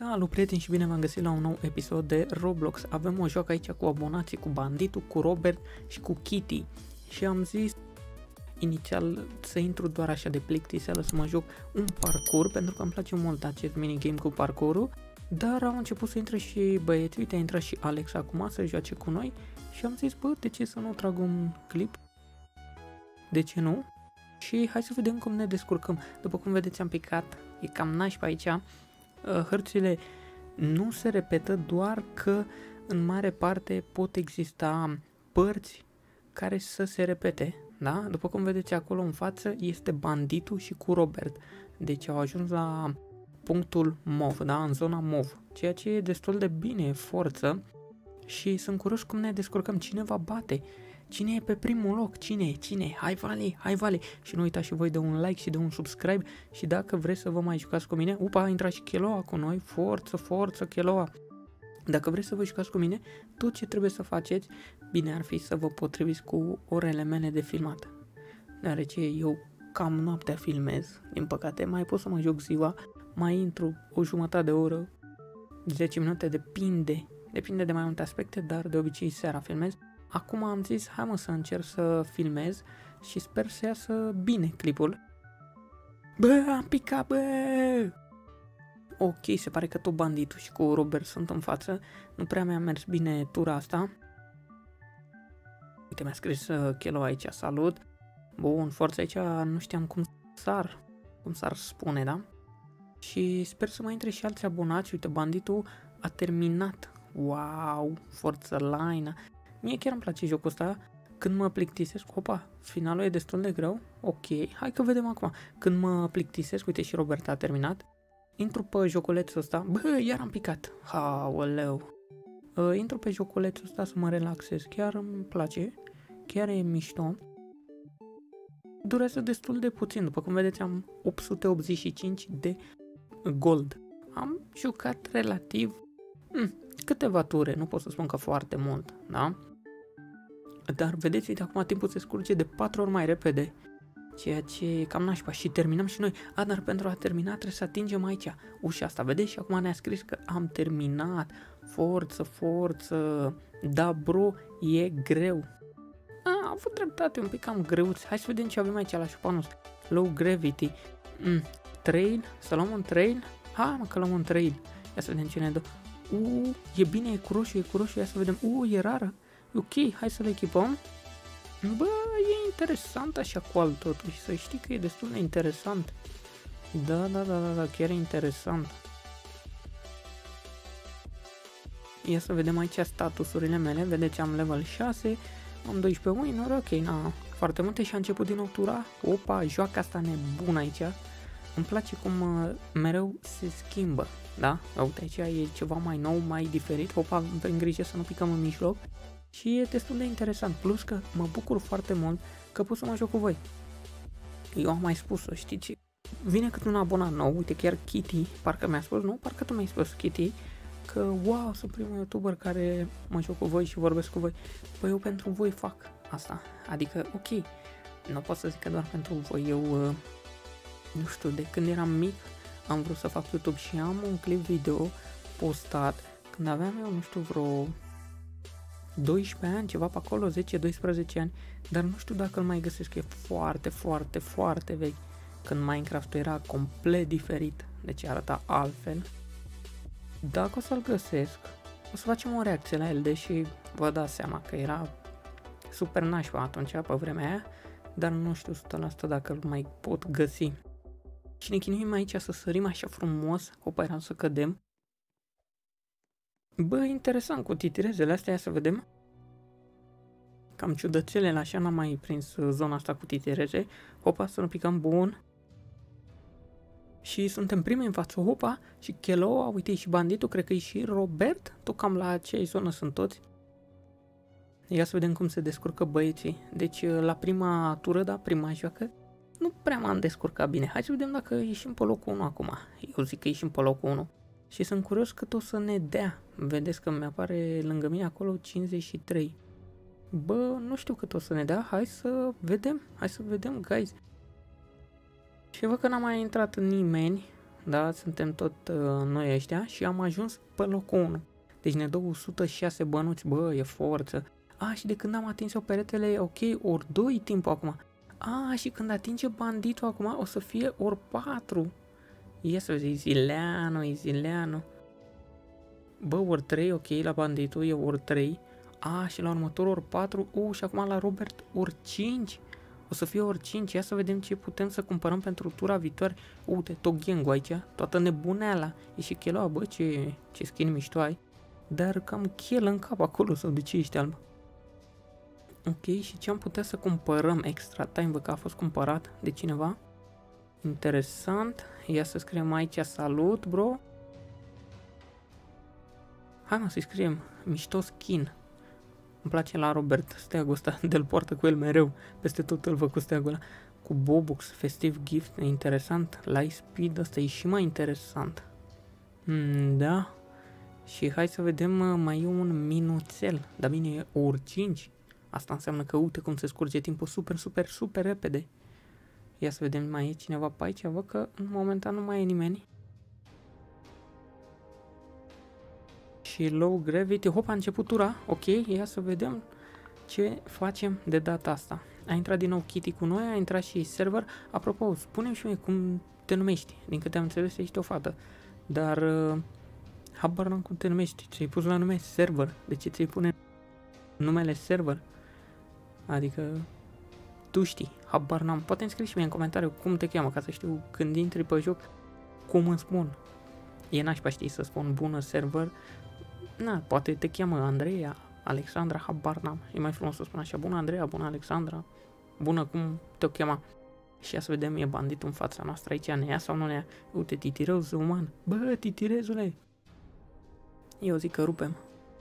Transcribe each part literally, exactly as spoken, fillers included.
Salut prieteni și bine v-am găsit la un nou episod de Roblox. Avem o joacă aici cu abonații, cu Banditul, cu Robert și cu Kitty. Și am zis inițial să intru doar așa de plictiseală să mă joc un parcurs, pentru că îmi place mult acest minigame cu parcurul. Dar am început să intre și băieți, uite a intrat și Alex acum să joace cu noi. Și am zis, bă, de ce să nu trag un clip? De ce nu? Și hai să vedem cum ne descurcăm. După cum vedeți am picat, e cam nașpa aici. Hărțile nu se repetă, doar că în mare parte pot exista părți care să se repete, da? După cum vedeți acolo în față este Banditul și cu Robert, deci au ajuns la punctul mov, da? În zona mov, ceea ce e destul de bine, e forță și sunt curios cum ne descurcăm, cine va bate. Cine e pe primul loc? Cine e? Cine e? Hai Vali, hai Vali! Și nu uitați și voi de un like și de un subscribe și dacă vreți să vă mai jucați cu mine, upa, a intrat și Cheloa cu noi, forță, forță, Cheloa! Dacă vreți să vă jucați cu mine, tot ce trebuie să faceți, bine ar fi să vă potriviți cu orele mele de filmat. Deoarece eu cam noaptea filmez, din păcate, mai pot să mă joc ziua, mai intru o jumătate de oră, zece minute, depinde, depinde de mai multe aspecte, dar de obicei seara filmez. Acum am zis, hai mă să încerc să filmez și sper să iasă bine clipul. Bă, am picat, bă! Ok, se pare că tot Banditul și cu Robert sunt în față. Nu prea mi-a mers bine tura asta. Uite, mi-a scris uh, Chelo aici, salut. Bun, forță aici, nu știam cum s-ar, cum s-ar spune, da? Și sper să mai intre și alți abonați. Uite, Banditul a terminat. Wow, forță Laina. Mie chiar îmi place jocul ăsta, când mă plictisesc, opa, finalul e destul de greu, ok, hai că vedem acum, când mă plictisesc, uite și Robert a terminat, intru pe joculețul ăsta, bă, iar am picat, aoleu, uh, intru pe joculețul ăsta să mă relaxez, chiar îmi place, chiar e mișto, durează destul de puțin, după cum vedeți am opt sute optzeci și cinci de gold, am jucat relativ, hmm, câteva ture, nu pot să spun că foarte mult, da? Dar vedeți, uite, acum timpul se scurge de patru ori mai repede, ceea ce e cam nașpa și terminăm și noi. A, dar pentru a termina trebuie să atingem aici ușa asta, vedeți? Și acum ne-a scris că am terminat, forță, forță, da bro, e greu. A, a avut dreptate, un pic cam greuț. Hai să vedem ce avem aici la șupanul ăsta. Low gravity, mm, trail, să luăm un trail? Hai mă că luăm un trail, ia să vedem ce ne dă. Uuu, e bine, e cu roșu, e cu roșu, ia să vedem. Uuu, e rară. Ok, hai să le echipăm. Bă, e interesant așa cu alt totuși, să știi că e destul de interesant. Da, da, da, da, da, chiar e interesant. Ia să vedem aici statusurile mele, vedeți am level șase, am doisprezece win-uri, ok, na, foarte multe și a început din nou tura. Opa, joaca asta nebună aici. Îmi place cum uh, mereu se schimbă, da? Uite, aici e ceva mai nou, mai diferit. Opa, prin grijă să nu picăm în mijloc. Și e destul de interesant. Plus că mă bucur foarte mult că pot să mă joc cu voi. Eu am mai spus-o, știți? Vine cât un abonat nou, uite chiar Kitty, parcă mi-a spus, nu? Parcă tu mi-ai spus, Kitty, că wow, sunt primul youtuber care mă joc cu voi și vorbesc cu voi. Păi eu pentru voi fac asta. Adică, ok, nu pot să zic că doar pentru voi, eu... Uh, nu știu, de când eram mic am vrut să fac YouTube și am un clip video postat când aveam eu, nu știu, vreo doisprezece ani, ceva pe acolo, zece doisprezece ani, dar nu știu dacă îl mai găsesc, e foarte, foarte, foarte vechi, când Minecraft era complet diferit, deci arăta altfel. Dacă o să-l găsesc, o să facem o reacție la el, deși vă dați seama că era super nașpa atunci, pe vremea aia, dar nu știu o sută la sută dacă îl mai pot găsi. Și ne chinuim aici să sărim așa frumos, opa, eram să cădem. Bă, interesant cu titirezele astea, ia să vedem. Cam ciudățele, așa n-am mai prins zona asta cu titireze. Opa, să nu picăm, bun. Și suntem primi în față, opa, și Cheloa, uite, și Banditul, cred că e și Robert, tot cam la aceeași zonă sunt toți. Ia să vedem cum se descurcă băieții. Deci la prima tură, da, prima joacă, nu prea m-am descurcat bine. Hai să vedem dacă ieșim pe locul unu acum. Eu zic că ieșim pe locul unu. Și sunt curios cât o să ne dea. Vedeți că mi-apare lângă mine acolo cincizeci și trei. Bă, nu știu cât o să ne dea. Hai să vedem. Hai să vedem, guys. Și văd că n-a mai intrat nimeni. da, suntem tot uh, noi ăștia și am ajuns pe locul unu. Deci ne dă o sută șase bănuți, bă, e forță. A, și de când am atins eu peretele, ok, ori doi timpul acum. A, și când atinge banditul acum o să fie ori patru. Ia să vezi, Izileanu, Izileanu. Bă, ori trei, ok, la banditul e ori trei. A, și la următorul ori patru. U, și acum la Robert ori cinci. O să fie ori cinci. Ia să vedem ce putem să cumpărăm pentru tura viitoare. Uite, tot gang aici, toată nebuneala. E și cheloa, bă, ce, ce skin mișto ai. Dar cam chel în cap acolo, sau de ce ești alb? Ok, și ce am putea să cumpărăm extra time, bă, că a fost cumpărat de cineva? Interesant. Ia să scriem aici salut, bro. Hai mă să-i scriem mișto skin. Îmi place la Robert steagul ăsta, de-l poartă cu el mereu. Peste tot îl văd cu steagul ăla. Cu Bobux, festive gift, e interesant. Light speed, ăsta e și mai interesant. Mm, da. Și hai să vedem, mai e un minuțel. Dar bine, e ori cinci. Asta înseamnă că uite cum se scurge timpul super, super, super repede. Ia să vedem, mai e cineva pe aici. Văd că în momentan nu mai e nimeni. Și low gravity. Hop, a început tura. Ok, ia să vedem ce facem de data asta. A intrat din nou Kitty cu noi, a intrat și server. Apropo, spune-mi și mie cum te numești. Din câte am înțeles, ești o fată. Dar uh, habar n-am cum te numești. Ți-ai pus la nume server. De ce ți-ai pune numele server? Adică tu știi, habar n-am. Poate îmi scrii și mie în comentariu cum te cheamă, ca să știu când intri pe joc cum îmi spun. E nașpa, știi, să spun bună server. Na, poate te cheamă Andreea, Alexandra, habar n-am. E mai frumos să spun așa, bună Andreea, bună Alexandra, bună cum te-o chema. Și ia să vedem, e banditul în fața noastră aici, ne ia sau nu ne ia? Uite, titirez uman. Bă, titirezule! Eu zic că rupem.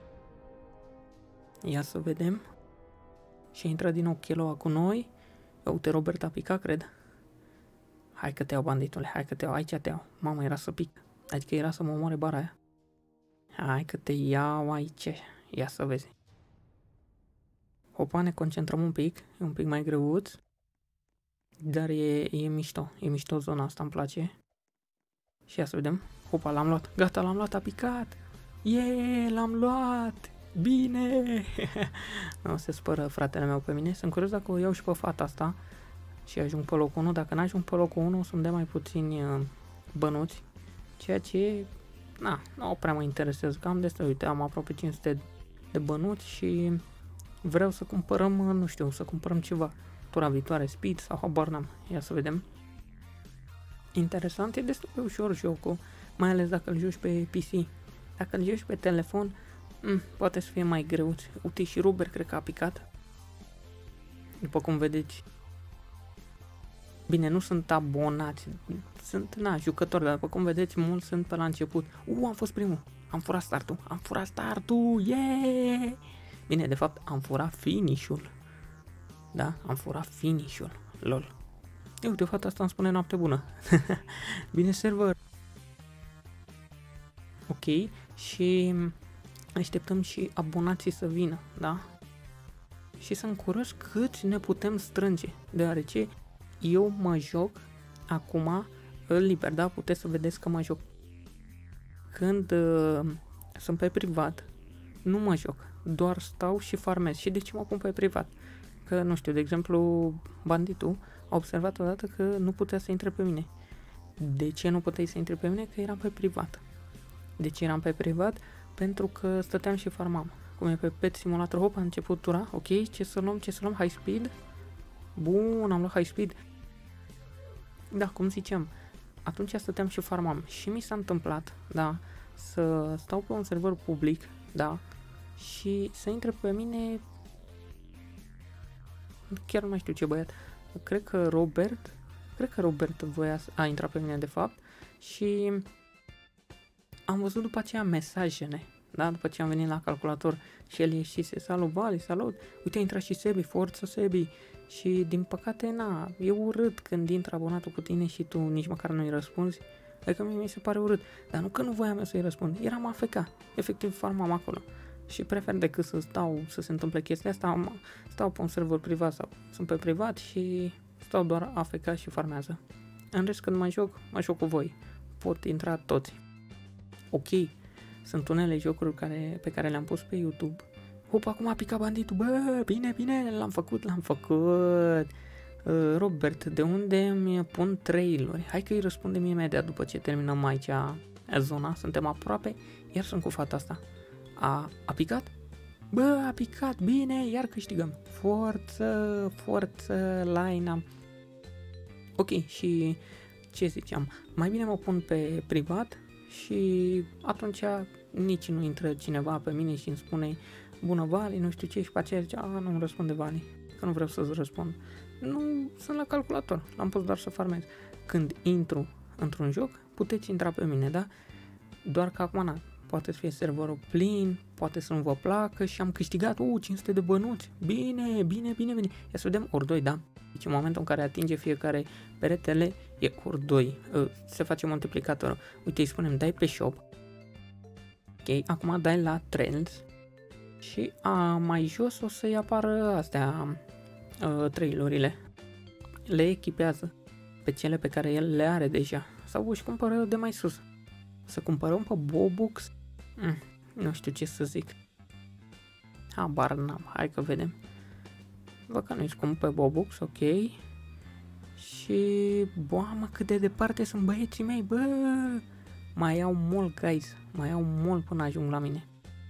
Ia să vedem. Și intră din nou Cheloa cu noi. Uite, Robert a picat, cred. Hai că te iau, banditule, hai că te iau, aici te iau. Mamă, era să pic. Adică era să mă omoare bara aia. Hai că te iau aici. Ia să vezi. Hopa, ne concentrăm un pic. E un pic mai greuț. Dar e, e mișto. E mișto zona asta, îmi place. Și ia să vedem. Hopa, l-am luat. Gata, l-am luat, a picat. Yeee, l-am luat. Bine. Nu se spără fratele meu pe mine. Sunt curios dacă o iau și pe fata asta. Și ajung pe locul unu. Dacă n-ajung pe locul unu, o să-mi dea mai puțini uh, bănuți. Ceea ce, na, nu prea mă interesează. Cam destul, uite, am aproape cinci sute de bănuți și vreau să cumpărăm, nu știu, să cumpărăm ceva. Tura viitoare, speed sau habar n-am. Ia să vedem. Interesant, e destul de ușor jocul, mai ales dacă îl joci pe P C. Dacă îl joci pe telefon, m, poate să fie mai greu. Uite, și Robert cred că a picat. După cum vedeți. Bine, nu sunt abonați, sunt, na, jucători, dar după cum vedeți, mulți sunt pe la început. U, am fost primul, am furat startul, am furat startul, yeah! Bine, de fapt, am furat finish-ul. Da, am furat finish-ul, lol. Eu, de fapt, asta îmi spune noapte bună. Bine, server. Ok, și așteptăm și abonații să vină, da? Și sunt curios câți ne putem strânge, deoarece eu mă joc acum liber, da? Puteți să vedeți că mă joc. Când uh, sunt pe privat, nu mă joc, doar stau și farmez. Și de ce mă pun pe privat? Că, nu știu, de exemplu, banditul a observat odată că nu putea să intre pe mine. De ce nu puteai să intre pe mine? Că eram pe privat. De ce eram pe privat? Pentru că stăteam și farmam. Cum e pe Pet Simulator, hop, a început tura, ok, ce să luăm, ce să luăm, high speed. Bun, am luat high speed. Da, cum ziceam, atunci stăteam și farmam și mi s-a întâmplat, da, să stau pe un server public, da, și să intre pe mine, chiar nu mai știu ce băiat, cred că Robert, cred că Robert voia, a intrat pe mine de fapt și am văzut după aceea mesajele, da, după ce am venit la calculator și el ieșise, salut Vali, salut, uite a intrat și Sebi, forță Sebi. Și din păcate, na, e urât când intră abonatul cu tine și tu nici măcar nu-i răspunzi. Adică mie mi se pare urât. Dar nu că nu voiam eu să-i răspund. Eram A F K. Efectiv farmam acolo. Și prefer decât să stau, să se întâmple chestia asta, stau pe un server privat sau sunt pe privat și stau doar A F K și farmează. În rest, când mă joc, mă joc cu voi. pot intra toți. Ok, sunt unele jocuri care, pe care le-am pus pe YouTube. Hop, acum a picat banditul, bă, bine, bine, l-am făcut, l-am făcut. Uh, Robert, de unde mi pun trailuri? Hai că îi răspundem imediat după ce terminăm aici zona, suntem aproape, iar sunt cu fata asta. A, a picat? Bă, a picat, bine, iar câștigăm. Forță, forță, line-am. Ok, și ce ziceam? Mai bine mă pun pe privat și atunci nici nu intră cineva pe mine și îmi spune bună Vali, nu știu ce, și pe aceea zice, a, nu-mi răspunde Vali, că nu vreau să-ți răspund. Nu, sunt la calculator, l-am pus doar să farmez. Când intru într-un joc, puteți intra pe mine, da? Doar că acum, na, poate să fie serverul plin, poate să nu vă placă și am câștigat, uh, cinci sute de bănuți. Bine, bine, bine, bine. Ia să vedem, ori doi, da? Deci în momentul în care atinge fiecare peretele, e ori doi. Se face multiplicatorul. Uite, îi spunem, dai pe shop. Ok, acum dai la trends. Și a, mai jos o să-i apară astea, uh, trailurile. Le echipează pe cele pe care el le are deja. Sau își cumpără de mai sus. Să cumpărăm pe Bobux? Mm, nu știu ce să zic. Habar n-am, hai că vedem. Văd că nu-i scump pe Bobux, ok. Și... boamă, cât de departe sunt băieții mei, bă! Mai iau mult, guys. Mai iau mult până ajung la mine.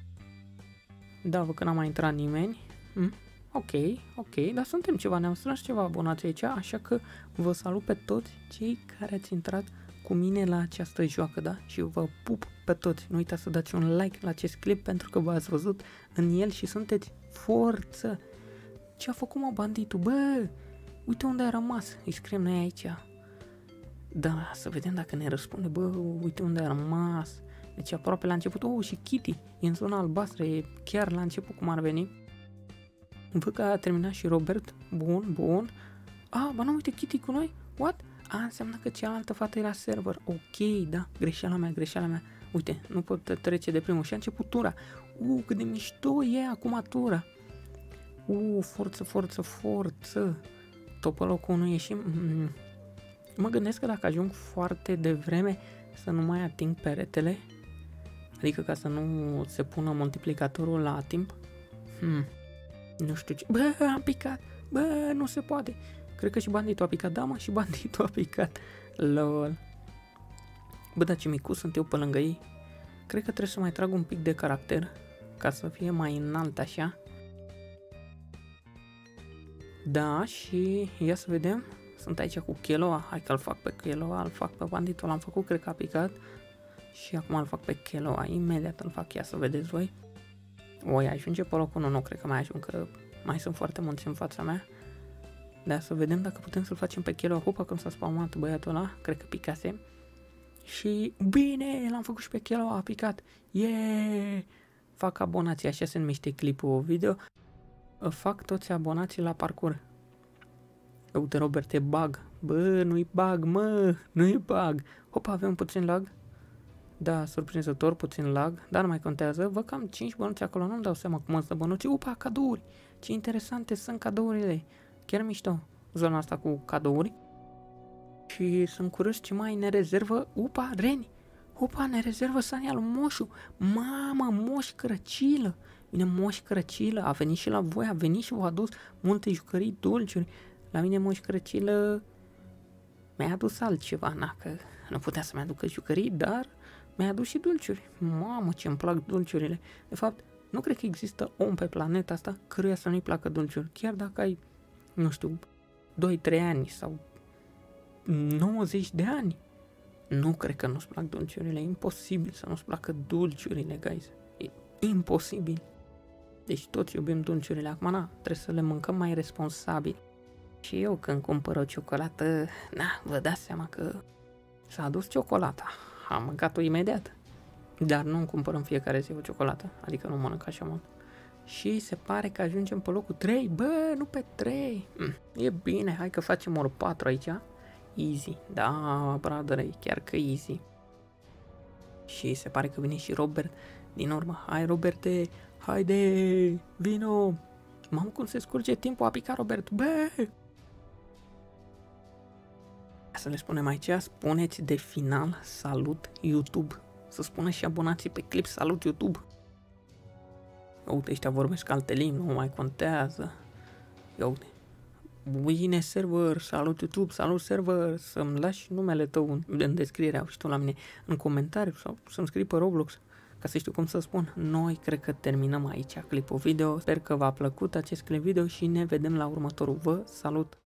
Da, văd că n-a mai intrat nimeni. Mm, ok, ok, dar suntem ceva, ne-am strâns ceva abonați aici, așa că vă salut pe toți cei care ați intrat cu mine la această joacă, da? Și vă pup pe toți. Nu uitați să dați un like la acest clip pentru că v-ați văzut în el și sunteți forță. Ce a făcut, mă, banditul? Bă, uite unde a rămas. Îi scriem noi aici. Da, să vedem dacă ne răspunde. Bă, uite unde a rămas. Deci aproape la început. Oh, și Kitty e în zona albastră. E chiar la început cum ar veni. Văd că a terminat și Robert. Bun, bun. Ah, bă, nu, uite Kitty cu noi. What? A, înseamnă că cealaltă fată era server. Ok, da, greșeala mea, greșeala mea. Uite, nu pot trece de primul. Și a început tura. Uh, cât de mișto e acum tura. Uh, forță, forță, forță. Tot pe locul unu ieșim. Mm. Mă gândesc că dacă ajung foarte devreme să nu mai ating peretele, adică ca să nu se pună multiplicatorul la timp. Hmm. Nu știu ce. Bă, am picat. Bă, nu se poate. Cred că și banditul a picat. Da, mă, și banditul a picat. Lol. Bă, dar ce micuț sunt eu pe lângă ei. Cred că trebuie să mai trag un pic de caracter ca să fie mai înalt așa. Da, și ia să vedem. Sunt aici cu Keloa. Hai că îl fac pe Keloa, îl fac pe banditul, l-am făcut, cred că a picat. Și acum îl fac pe Keloa. Imediat îl fac, ia să vedeți voi. Oi, ajunge pe locul unu, nu cred că mai ajung, că mai sunt foarte mulți în fața mea. Dar să vedem dacă putem să-l facem pe Keloa. Hopa, cum s-a spaumat băiatul ăla, cred că picase. Și bine, l-am făcut și pe Keloa, a picat. Yeah! Fac abonații, așa se numește clipul video. Fac toți abonații la parcurs. Uite, Robert, e bug. Bă, nu-i bug, mă, nu-i bug. Hopa, avem puțin lag. Da, surprinzător, puțin lag, dar nu mai contează. Văd că am cinci bănuți acolo, nu-mi dau seama cum îți dă bănuți. Upa, cadouri! Ce interesante sunt cadourile. Chiar mișto zona asta cu cadouri. Și sunt curios ce mai ne rezervă. Upa, Reni! Upa, ne rezervă Sania lui Moșu. Mamă, Moș Crăcilă! Bine, Moș Crăcilă, a venit și la voi, a venit și v-a adus multe jucării, dulciuri. La mine Moș Crăcilă mi-a adus altceva, na, că nu putea să-mi aducă jucării, dar mi-a adus și dulciuri. Mamă, ce-mi plac dulciurile. De fapt, nu cred că există om pe planeta asta căruia să nu-i placă dulciuri. Chiar dacă ai, nu știu, doi trei ani sau nouăzeci de ani. Nu cred că nu-ți plac dulciurile. E imposibil să nu-ți placă dulciurile, guys. E imposibil. Deci toți iubim dulciurile. Acum, na, trebuie să le mâncăm mai responsabil. Și eu când cumpăr o ciocolată, na, vă dați seama că s-a adus ciocolata. Am mâncat-o imediat. Dar nu îmi cumpăr în fiecare zi o ciocolată. Adică nu mănânc așa mult. Și se pare că ajungem pe locul trei. Bă, nu pe trei. Mm, e bine, hai că facem ori patru aici. Easy. Da, brother, chiar că easy. Și se pare că vine și Robert din urmă. Hai, Roberte, haide, vino. Mamă, cum se scurge timpul, a picat Robert. Bă! Să le spunem aici, spuneți de final salut YouTube. Să spună și abonații pe clip salut YouTube. Uite, ăștia vorbesc alte limbi, nu mai contează. Ia uite. Bine server, salut YouTube, salut server, să-mi lași numele tău în, în descriere, au și tu la mine în comentariu sau să-mi scrii pe Roblox ca să știu cum să spun. Noi cred că terminăm aici clipul video, sper că v-a plăcut acest clip video și ne vedem la următorul. Vă salut!